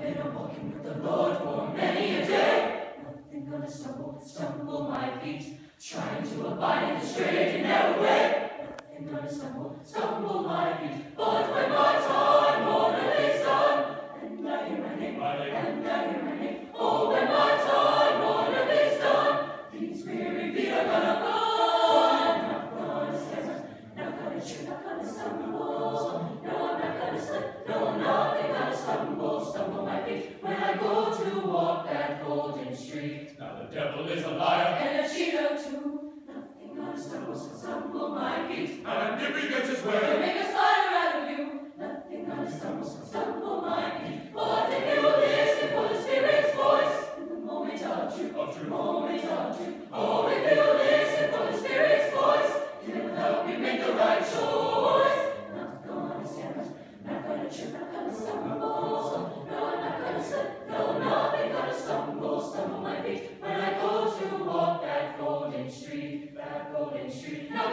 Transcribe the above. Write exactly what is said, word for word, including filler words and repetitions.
been a walking with the Lord for many a day. Nothing gonna stumble, stumble my feet, trying to abide in the straight and narrow way. Nothing gonna stumble, stumble my feet, but when my time on earth is done, and I hear my name, and I hear my name, oh, when my time on earth is done, these weary feet are gonna go. Not gonna stand, not gonna trip, not gonna stumble. No, I'm not gonna slip, no, nothing gonna stumble, stumble my feet when I go to walk that golden street. Now the devil is a liar, and a cheater too. Nothing gonna stumble, stumble my feet. and I'm giving it his He'll way. make a spider out of you. Nothing gonna stumble, stumble my feet. But if you listen for the Spirit's voice, in the moment of truth, Of truth. moment of truth. Oh, if you listen for the Spirit's voice, He'll help you make the right choice. Not gonna stand, not gonna trip, not gonna stumble. No, I'm not gonna slip, no, nothing gonna stumble, stumble my feet when I go to walk that golden street, that golden street.